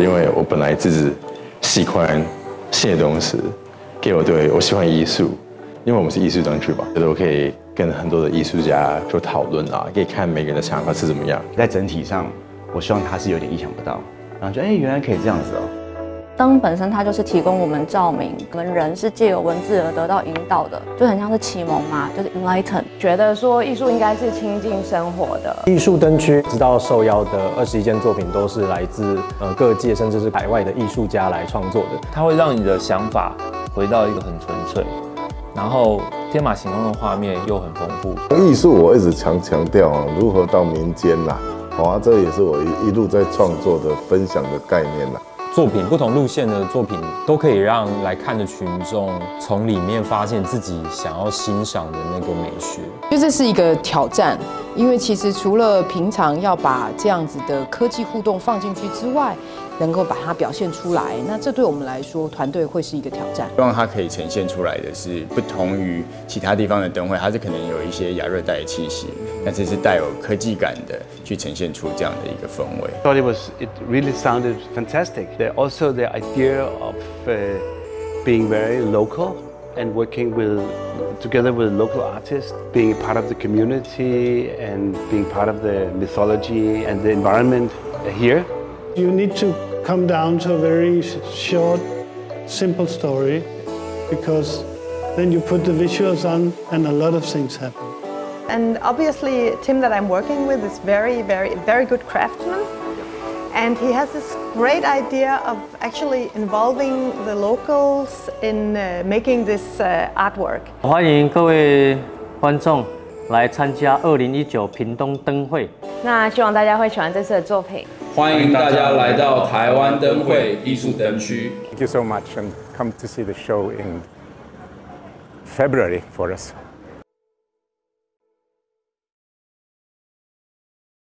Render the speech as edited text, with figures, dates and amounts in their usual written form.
因为我本来自己喜欢新的东西，给我对我喜欢艺术，因为我们是艺术灯区吧，觉得我可以跟很多的艺术家做讨论啊，可以看每个人的想法是怎么样。 在整体上，我希望它是有点意想不到，然后觉得原来可以这样子哦。 灯本身它就是提供我们照明，我们人是借由文字而得到引导的，就很像是启蒙嘛，就是 enlighten。 觉得说艺术应该是亲近生活的。 艺术灯区直到受邀的21件作品都是来自各界甚至是海外的艺术家来创作的。 它会让你的想法回到一个很纯粹，然后天马行空的画面又很丰富。 艺术我一直强调啊，如何到民间啦，这也是我一路在创作的分享的概念啦。 作品不同路线的作品都可以让来看的群众从里面发现自己想要欣赏的那个美学。 就这是一个挑战，因为其实除了平常要把这样子的科技互动放进去之外，能够把它表现出来，那这对我们来说，团队会是一个挑战。 希望它可以呈现出来的是不同于其他地方的灯会，它是可能有一些亚热带的气息，但是是带有科技感的，去呈现出这样的一个氛围。 It really sounded fantastic. Also the idea of being very local and working together with local artists, being part of the community and being part of the mythology and the environment here. You need to come down to a very short, simple story, because then you put the visuals on and a lot of things happen. And obviously Tim that I'm working with is very good craftsman, and he has this great idea of actually involving the locals in making this artwork. 欢迎各位观众来参加2019屏东灯会。 那希望大家会喜欢这次的作品。 欢迎大家来到台湾灯会艺术灯区。 Thank you so much and come to see the show in February for us.